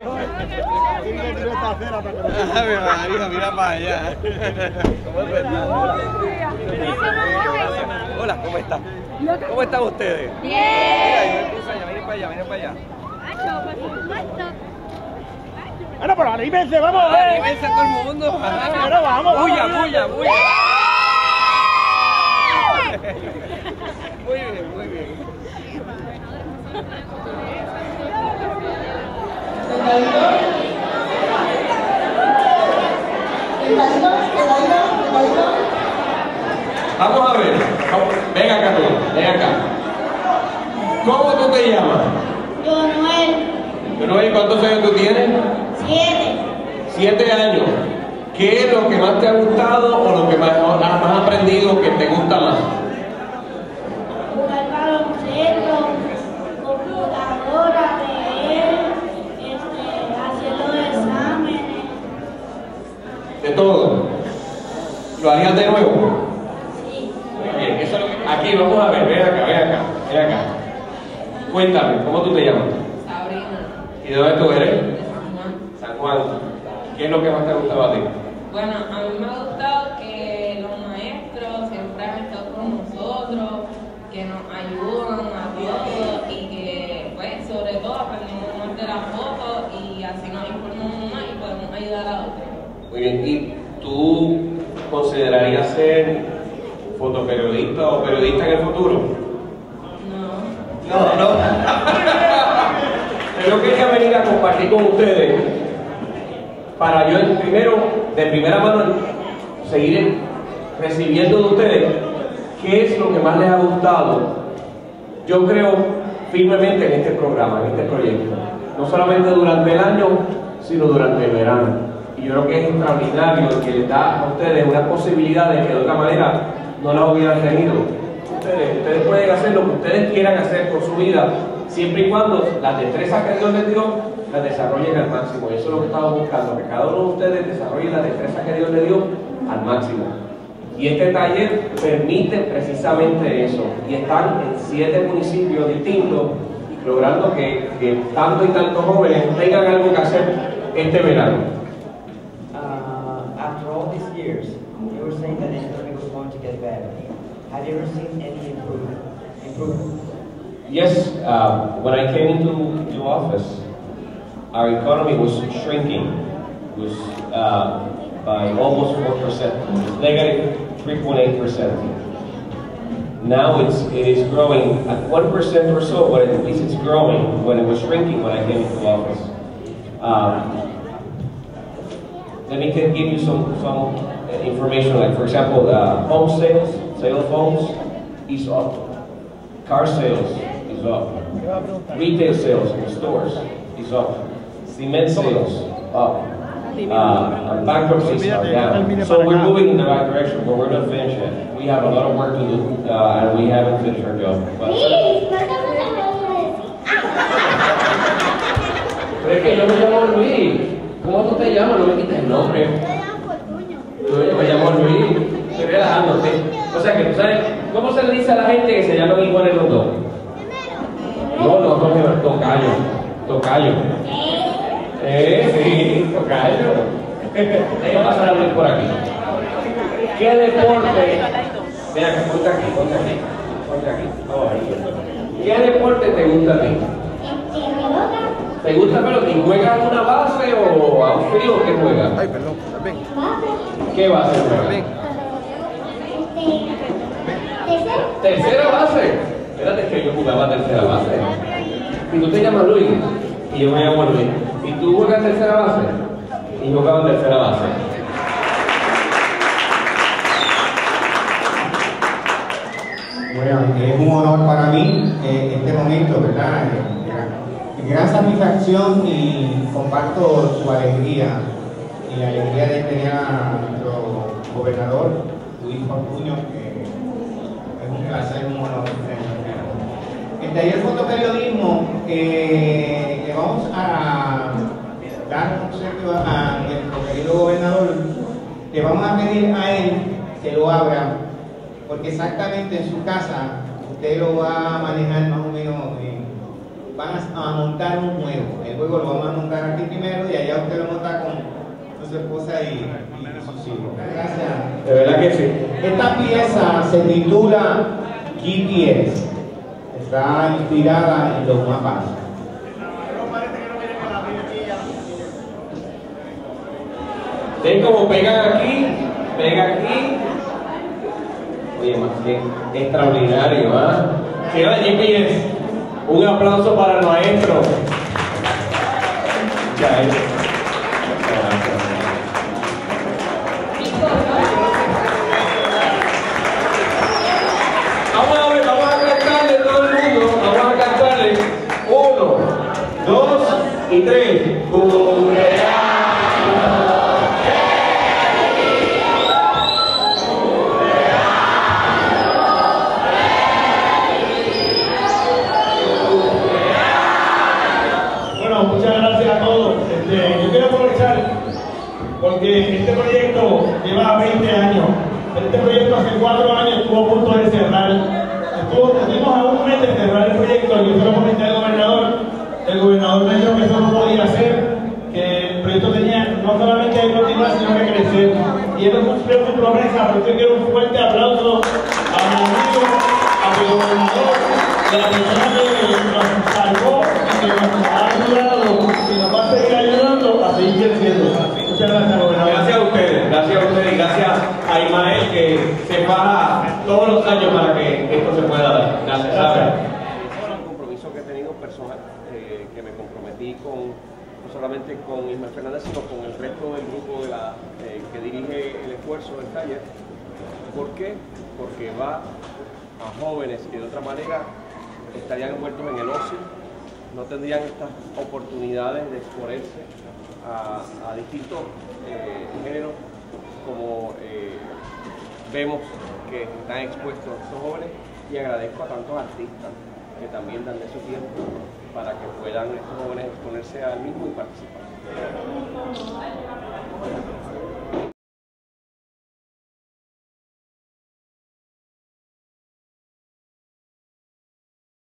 María, mira para allá. Hola, ¿cómo están? ¿Cómo están ustedes? Bien. Miren para allá, miren para allá. Bueno, pero anímense, vamos. Anímense todo el mundo. Pero vamos. Bulla. Muy bien. Vamos a ver, ven acá tú, ven acá. ¿Cómo tú te llamas? Noel, ¿cuántos años tú tienes? 7 años. ¿Qué es lo que más te ha gustado o lo que más has aprendido que te gusta más? Jugar baloncesto, computadora, leer, hacer los exámenes. De todo. ¿Lo harías de nuevo? Sí. Muy bien, eso es lo que... Aquí, vamos a ver, ven acá. Cuéntame, ¿cómo tú te llamas? Sabrina. ¿Y de dónde tú eres? De San Juan. San Juan. ¿Qué es lo que más te ha gustado a ti? Bueno, a mí me ha gustado que los maestros siempre han estado con nosotros, que nos ayudan a todos y que, pues, sobre todo aprendemos más de las fotos y así nos informamos más y podemos ayudar a otros. Muy bien, ¿y tú considerarías ser fotoperiodista o periodista en el futuro? No. Yo quería venir a compartir con ustedes para yo primero, de primera mano, seguir recibiendo de ustedes qué es lo que más les ha gustado. Yo creo firmemente en este programa, en este proyecto, no solamente durante el año, sino durante el verano. Y yo creo que es extraordinario que les da a ustedes una posibilidad de que de otra manera no la hubieran tenido. Ustedes pueden hacer lo que ustedes quieran hacer por su vida, siempre y cuando las destrezas que Dios les dio las desarrollen al máximo. Y eso es lo que estamos buscando, que cada uno de ustedes desarrolle las destrezas que Dios les dio al máximo. Y este taller permite precisamente eso. Y están en 7 municipios distintos, logrando que tantos y tantos jóvenes tengan algo que hacer este verano. After all these years, you were saying that the economy was going to get better. Have you ever seen any improvement? Yes, when I came into office, our economy was shrinking. It was by almost 4%. It was negative 3.8%. Now it is growing at 1% or so, but at least it's growing when it was shrinking when I came into office. Let me give you some information, like for example, home sales, sale of homes is up. Car sales is up. Retail sales in stores is up. Cement sales up. Bankruptcies are down. So we're moving in the right direction, but we're not finished yet. We have a lot of work to do, and we haven't finished our job. Pero es que yo me llamo Luis. ¿Cómo tú te llamas? No me quites el nombre. Yo me llamo Luis. Estoy relajándote. O sea que tú sabes, ¿cómo se le dice a la gente que se llaman iguales los dos? No, tocayo. Sí, tocayo. Déjame pasar a Luis por aquí. ¿Qué deporte? Mira, ponte aquí. Oh, ahí. ¿Qué deporte te gusta a ti? ¿Te gusta la pelota? ¿Y juegas a una base o a un frío o qué juegas? Ay, perdón, ven. ¿Qué base juegas? Ven. ¿Tercera base? Espérate, que yo jugaba tercera base. Y tú te llamas Luis, y yo me llamo Luis. ¿Y tú juegas tercera base? Y yo jugaba en tercera base. Bueno, es un honor para mí este momento, ¿verdad? Gran satisfacción y comparto su alegría y la alegría de tener a nuestro gobernador, Luis Fortuño, que es un placer, un honor. El taller fotoperiodismo le vamos a dar un obsequio a nuestro querido gobernador. Le vamos a pedir a él que lo abra, porque exactamente en su casa usted lo va a manejar más o menos. Van a montar un juego. El juego lo vamos a montar aquí. ti primero y allá usted lo monta con su esposa y sus hijos. Gracias. De verdad que sí. Esta pieza se titula GPS. Está inspirada en los mapas. ¿Ven cómo pegan aquí? Pega aquí. Oye, más bien extraordinario, ¿ah? Cierra GPS. Un aplauso para el maestro. Ya es. Vamos a ver, vamos a cantarle todo el mundo. Vamos a cantarle. 1, 2 y 3. Muchas gracias a todos. Yo quiero aprovechar porque este proyecto lleva 20 años. Este proyecto hace 4 años estuvo a punto de cerrar. Estuvimos a un mes de cerrar el proyecto y yo se lo comenté al gobernador. El gobernador me dijo que eso no podía ser, que el proyecto tenía no solamente que continuar, sino que crecer. Y él cumplió su promesa, pero yo quiero un fuerte aplauso a mi amigo, a mi gobernador, de la persona que nos salvó y que nos ha ayudado y nos va a seguir ayudando a seguir creciendo. Muchas gracias, gobernador. Gracias a ustedes y gracias a Ismael que se baja todos los años para que esto se pueda dar. Gracias. Es un compromiso que he tenido personal, que me comprometí no solamente con Ismael Fernández, sino con el resto del grupo que dirige el esfuerzo del taller. ¿Por qué? Porque va a jóvenes que de otra manera estarían envueltos en el ocio, no tendrían estas oportunidades de exponerse a distintos géneros como vemos que están expuestos estos jóvenes, y agradezco a tantos artistas que también dan de su tiempo para que puedan estos jóvenes exponerse al mismo y participar.